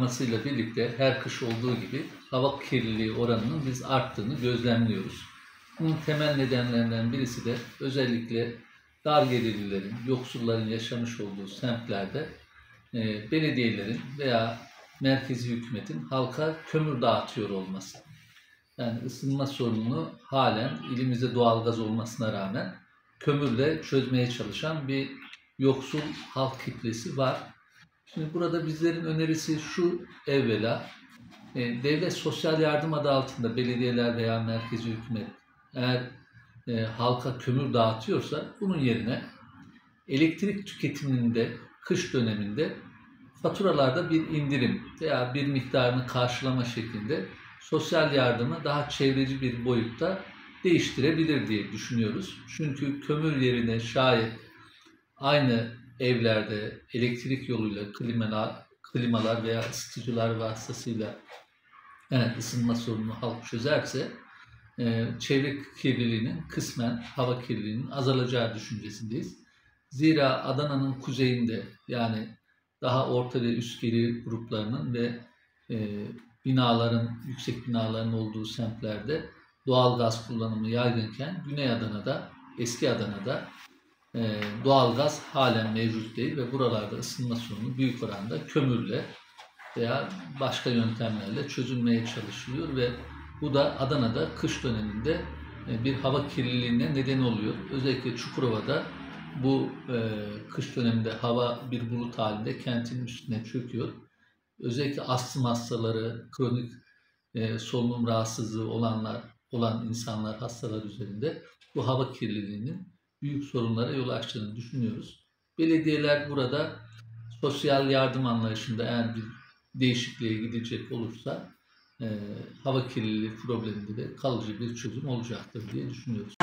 artmasıyla birlikte her kış olduğu gibi hava kirliliği oranının biz arttığını gözlemliyoruz. Bunun temel nedenlerinden birisi de özellikle dar gelirlilerin, yoksulların yaşamış olduğu semtlerde belediyelerin veya merkezi hükümetin halka kömür dağıtıyor olması. Yani ısınma sorununu halen ilimizde doğalgaz olmasına rağmen kömürle çözmeye çalışan bir yoksul halk kitlesi var. Şimdi burada bizlerin önerisi şu evvela, devlet sosyal yardım adı altında belediyeler veya merkezi hükümet eğer halka kömür dağıtıyorsa bunun yerine elektrik tüketiminde kış döneminde faturalarda bir indirim veya bir miktarını karşılama şeklinde sosyal yardımı daha çevreci bir boyutta değiştirebilir diye düşünüyoruz. Çünkü kömür yerine şayet aynı evlerde elektrik yoluyla klimalar veya ısıtıcılar vasıtasıyla ısınma sorununu halk çözerse çevre kirliliğinin kısmen hava kirliliğinin azalacağı düşüncesindeyiz. Zira Adana'nın kuzeyinde yani daha orta ve üst gelir gruplarının ve yüksek binaların olduğu semtlerde doğal gaz kullanımı yaygınken Güney Adana'da, Eski Adana'da doğal gaz halen mevcut değil ve buralarda ısınma sorunu büyük oranda kömürle veya başka yöntemlerle çözülmeye çalışılıyor ve bu da Adana'da kış döneminde bir hava kirliliğine neden oluyor. Özellikle Çukurova'da bu kış döneminde hava bir bulut halinde kentin üstüne çöküyor. Özellikle astım hastaları, kronik solunum rahatsızlığı olan insanlar, hastalar üzerinde bu hava kirliliğinin büyük sorunlara yol açtığını düşünüyoruz. Belediyeler burada sosyal yardım anlayışında eğer bir değişikliğe gidecek olursa hava kirliliği probleminde de kalıcı bir çözüm olacaktır diye düşünüyoruz.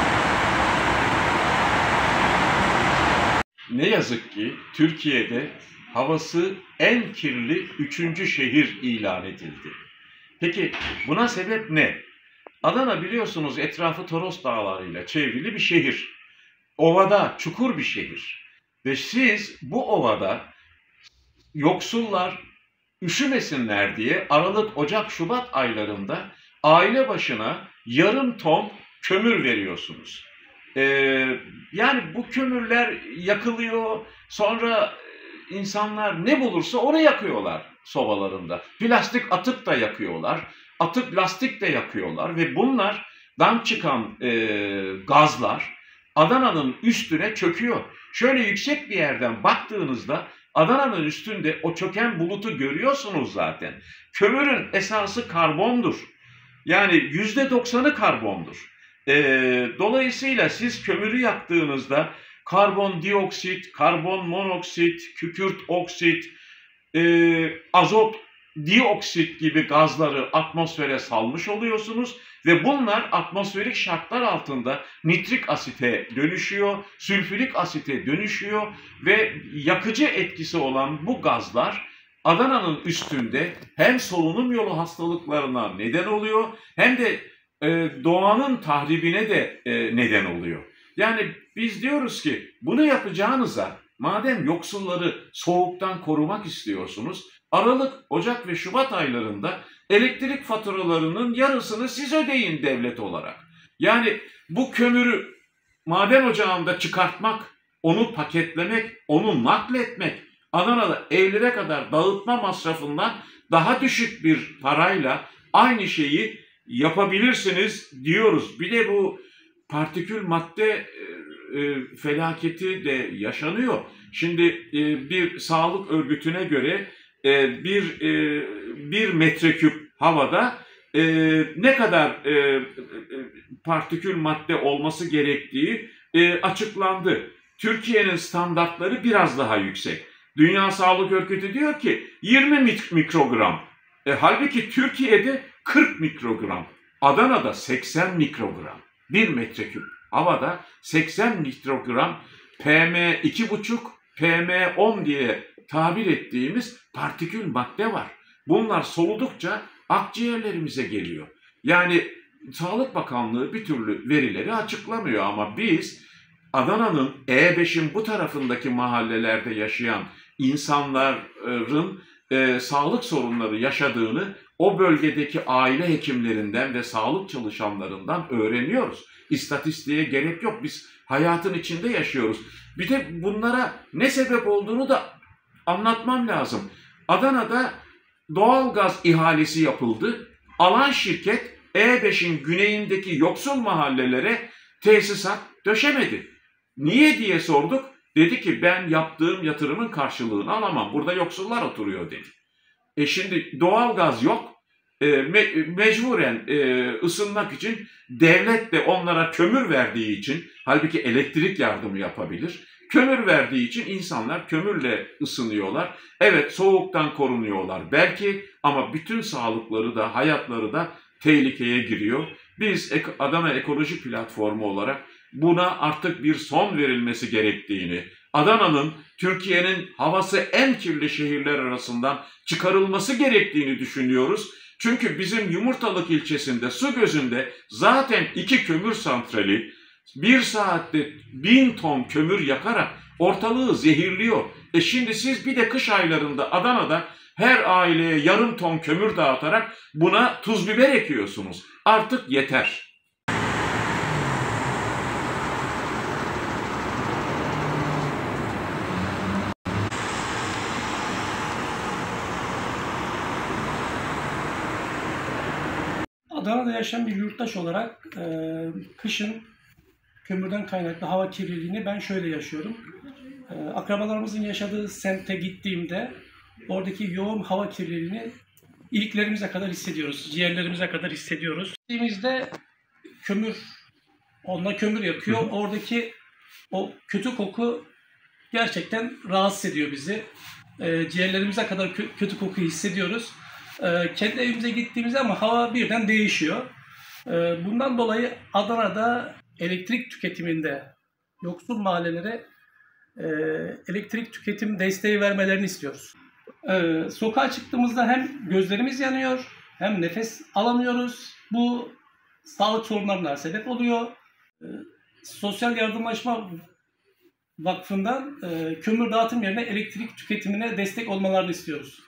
Ne yazık ki Türkiye'de havası en kirli 3. şehir ilan edildi. Peki buna sebep ne? Adana biliyorsunuz etrafı Toros Dağları'yla çevrili bir şehir. Ovada, çukur bir şehir. Ve siz bu ovada yoksullar üşümesinler diye Aralık, Ocak, Şubat aylarında aile başına yarım ton kömür veriyorsunuz. Yani bu kömürler yakılıyor, sonra insanlar ne bulursa onu yakıyorlar sobalarında. Plastik atık da yakıyorlar, atık lastik de yakıyorlar ve bunlardan çıkan gazlar Adana'nın üstüne çöküyor. Şöyle yüksek bir yerden baktığınızda Adana'nın üstünde o çöken bulutu görüyorsunuz zaten. Kömürün esası karbondur. Yani %90'ı karbondur. Dolayısıyla siz kömürü yaktığınızda karbondioksit, karbon monoksit, kükürt oksit, azot dioksit gibi gazları atmosfere salmış oluyorsunuz ve bunlar atmosferik şartlar altında nitrik asite dönüşüyor, sülfürik asite dönüşüyor ve yakıcı etkisi olan bu gazlar Adana'nın üstünde hem solunum yolu hastalıklarına neden oluyor hem de doğanın tahribine de neden oluyor. Yani biz diyoruz ki bunu yapacağınıza madem yoksulları soğuktan korumak istiyorsunuz, Aralık, Ocak ve Şubat aylarında elektrik faturalarının yarısını siz ödeyin devlet olarak. Yani bu kömürü maden ocağında çıkartmak, onu paketlemek, onu nakletmek, Adana'da evlere kadar dağıtma masrafından daha düşük bir parayla aynı şeyi yapabilirsiniz diyoruz. Bir de bu partikül madde felaketi de yaşanıyor. Şimdi bir sağlık örgütüne göre bir metreküp havada ne kadar partikül madde olması gerektiği açıklandı. Türkiye'nin standartları biraz daha yüksek. Dünya Sağlık Örgütü diyor ki 20 mikrogram. Halbuki Türkiye'de 40 mikrogram. Adana'da 80 mikrogram. 1 metreküp havada 80 mikrogram PM2,5, PM10 diye tabir ettiğimiz partikül madde var. Bunlar soludukça akciğerlerimize geliyor. Yani Sağlık Bakanlığı bir türlü verileri açıklamıyor ama biz Adana'nın E5'in bu tarafındaki mahallelerde yaşayan insanların sağlık sorunları yaşadığını o bölgedeki aile hekimlerinden ve sağlık çalışanlarından öğreniyoruz. İstatistiğe gerek yok. Biz hayatın içinde yaşıyoruz. Bir de bunlara ne sebep olduğunu da anlatmam lazım. Adana'da doğalgaz ihalesi yapıldı. Alan şirket E5'in güneyindeki yoksul mahallelere tesisat döşemedi. Niye diye sorduk. Dedi ki ben yaptığım yatırımın karşılığını alamam. Burada yoksullar oturuyor dedi. Şimdi doğalgaz yok. Mecburen ısınmak için devlet de onlara kömür verdiği için, halbuki elektrik yardımı yapabilir. Kömür verdiği için insanlar kömürle ısınıyorlar. Evet, soğuktan korunuyorlar belki ama bütün sağlıkları da hayatları da tehlikeye giriyor. Biz Adana Ekoloji Platformu olarak buna artık bir son verilmesi gerektiğini, Adana'nın Türkiye'nin havası en kirli şehirler arasından çıkarılması gerektiğini düşünüyoruz. Çünkü bizim Yumurtalık ilçesinde Sugözü'nde zaten 2 kömür santrali 1 saatte 1000 ton kömür yakarak ortalığı zehirliyor. Şimdi siz bir de kış aylarında Adana'da her aileye yarım ton kömür dağıtarak buna tuz biber ekiyorsunuz. Artık yeter. Adana'da yaşayan bir yurttaş olarak kışın kömürden kaynaklı hava kirliliğini ben şöyle yaşıyorum. Akrabalarımızın yaşadığı semte gittiğimde oradaki yoğun hava kirliliğini iliklerimize kadar hissediyoruz, ciğerlerimize kadar hissediyoruz. Gittiğimizde kömür yakıyor. Oradaki o kötü koku gerçekten rahatsız ediyor bizi. Ciğerlerimize kadar kötü koku hissediyoruz. Kendi evimize gittiğimizde ama hava birden değişiyor. Bundan dolayı Adana'da elektrik tüketiminde yoksul mahallelere elektrik tüketim desteği vermelerini istiyoruz. Sokağa çıktığımızda hem gözlerimiz yanıyor hem nefes alamıyoruz. Bu sağlık sorunlarına sebep oluyor. Sosyal Yardımlaşma Vakfı'ndan kömür dağıtım yerine elektrik tüketimine destek olmalarını istiyoruz.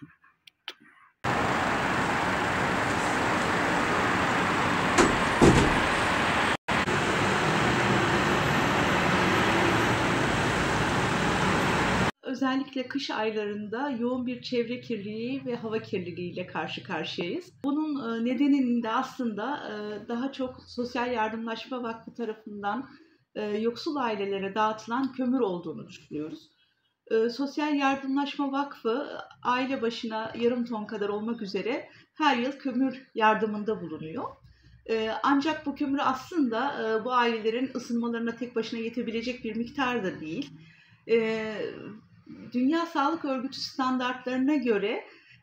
Özellikle kış aylarında yoğun bir çevre kirliliği ve hava kirliliği ile karşı karşıyayız. Bunun nedeninin de aslında daha çok Sosyal Yardımlaşma Vakfı tarafından yoksul ailelere dağıtılan kömür olduğunu düşünüyoruz. Sosyal Yardımlaşma Vakfı aile başına yarım ton kadar olmak üzere her yıl kömür yardımında bulunuyor. Ancak bu kömür aslında bu ailelerin ısınmalarına tek başına yetebilecek bir miktar da değil. Dünya Sağlık Örgütü standartlarına göre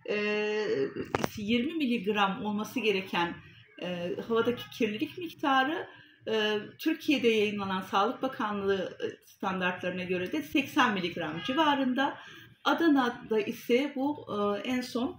20 miligram olması gereken havadaki kirlilik miktarı Türkiye'de yayınlanan Sağlık Bakanlığı standartlarına göre de 80 miligram civarında. Adana'da ise bu en son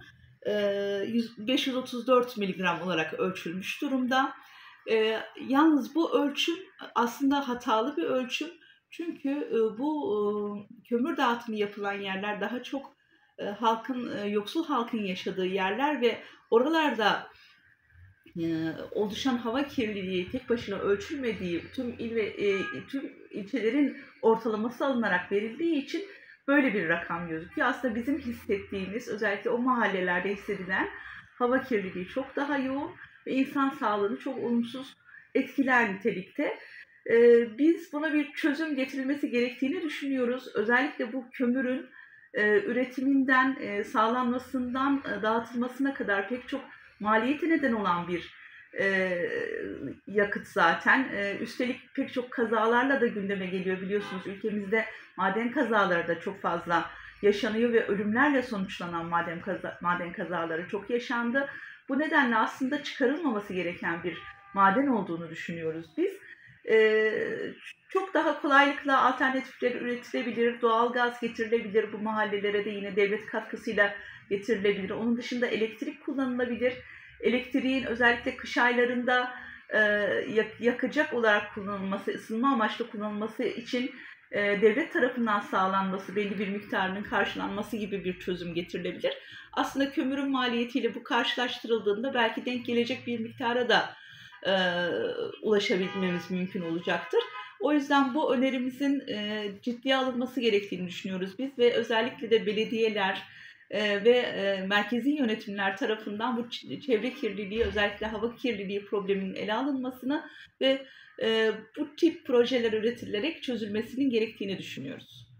534 miligram olarak ölçülmüş durumda. Yalnız bu ölçüm aslında hatalı bir ölçüm. Çünkü bu kömür dağıtımı yapılan yerler daha çok yoksul halkın yaşadığı yerler ve oralarda oluşan hava kirliliği tek başına ölçülmediği tüm il ve tüm ilçelerin ortalaması alınarak verildiği için böyle bir rakam gözüküyor. Aslında bizim hissettiğimiz, özellikle o mahallelerde hissedilen hava kirliliği çok daha yoğun ve insan sağlığını çok olumsuz etkiler nitelikte. Biz buna bir çözüm getirilmesi gerektiğini düşünüyoruz. Özellikle bu kömürün üretiminden, sağlanmasından, dağıtılmasına kadar pek çok maliyeti neden olan bir yakıt zaten. Üstelik pek çok kazalarla da gündeme geliyor biliyorsunuz. Ülkemizde maden kazaları da çok fazla yaşanıyor ve ölümlerle sonuçlanan maden kazaları çok yaşandı. Bu nedenle aslında çıkarılmaması gereken bir maden olduğunu düşünüyoruz biz. Çok daha kolaylıkla alternatifler üretilebilir, doğalgaz getirilebilir, bu mahallelere de yine devlet katkısıyla getirilebilir. Onun dışında elektrik kullanılabilir. Elektriğin özellikle kış aylarında yakacak olarak kullanılması, ısınma amaçlı kullanılması için devlet tarafından sağlanması, belli bir miktarının karşılanması gibi bir çözüm getirilebilir. Aslında kömürün maliyetiyle bu karşılaştırıldığında belki denk gelecek bir miktara da ulaşabilmemiz mümkün olacaktır. O yüzden bu önerimizin ciddiye alınması gerektiğini düşünüyoruz biz ve özellikle de belediyeler ve merkezi yönetimler tarafından bu çevre kirliliği, özellikle hava kirliliği probleminin ele alınmasını ve bu tip projeler üretilerek çözülmesinin gerektiğini düşünüyoruz.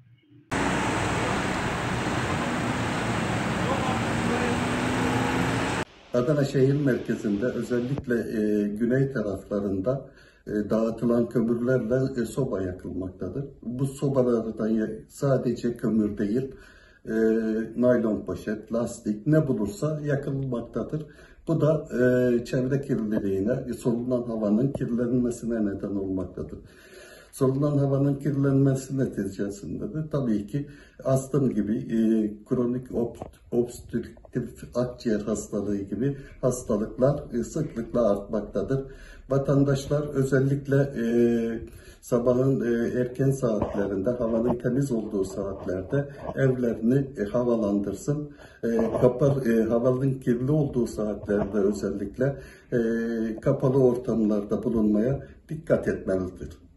Adana şehir merkezinde özellikle güney taraflarında dağıtılan kömürlerle soba yakılmaktadır. Bu sobalardan sadece kömür değil, naylon poşet, lastik ne bulursa yakılmaktadır. Bu da çevre kirliliğine, solunan havanın kirlenmesine neden olmaktadır. Solunan havanın kirlenmesi neticesinde de tabii ki astım gibi, kronik obstrüktif akciğer hastalığı gibi hastalıklar sıklıkla artmaktadır. Vatandaşlar özellikle sabahın erken saatlerinde, havanın temiz olduğu saatlerde evlerini havalandırsın. Havanın kirli olduğu saatlerde özellikle kapalı ortamlarda bulunmaya dikkat etmelidir.